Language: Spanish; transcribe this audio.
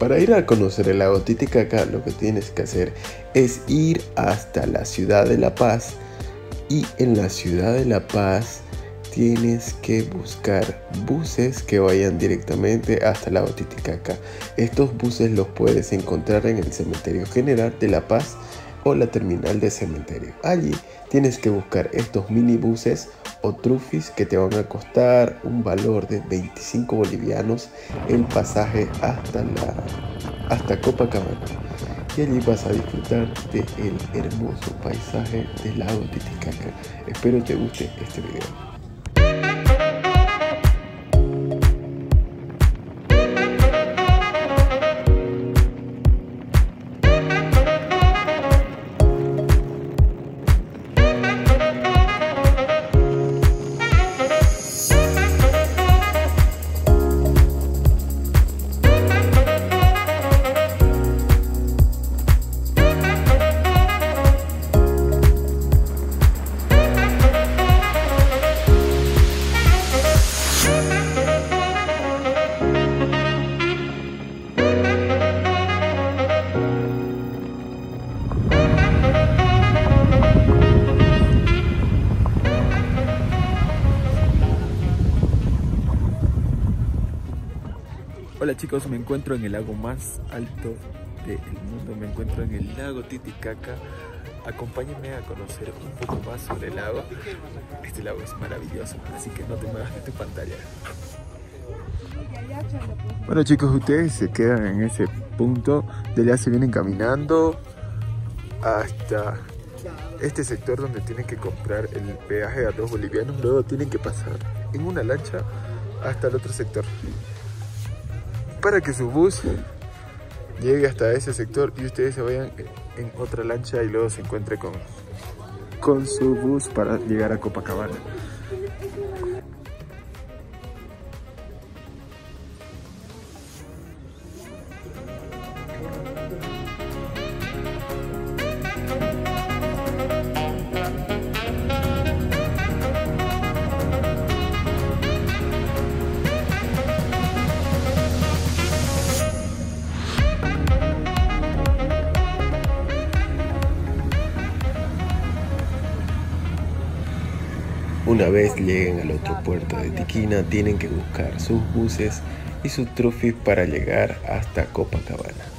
Para ir a conocer el lago Titicaca, lo que tienes que hacer es ir hasta la ciudad de La Paz, y en la ciudad de La Paz tienes que buscar buses que vayan directamente hasta el lago Titicaca. Estos buses los puedes encontrar en el Cementerio General de La Paz o la terminal de cementerio. Allí tienes que buscar estos minibuses o trufis que te van a costar un valor de 25 bolivianos el pasaje hasta Copacabana. Y allí vas a disfrutar del hermoso paisaje del lago Titicaca. Espero te guste este video. Hola chicos, me encuentro en el lago más alto del mundo, me encuentro en el lago Titicaca. Acompáñenme a conocer un poco más sobre el lago. Este lago es maravilloso, así que no te muevas de tu pantalla. Bueno chicos, ustedes se quedan en ese punto, de allá se vienen caminando hasta este sector donde tienen que comprar el peaje a 2 bolivianos, luego tienen que pasar en una lancha hasta el otro sector, para que su bus llegue hasta ese sector y ustedes se vayan en otra lancha y luego se encuentre con su bus para llegar a Copacabana. Una vez lleguen al otro puerto de Tiquina, tienen que buscar sus buses y sus trufis para llegar hasta Copacabana.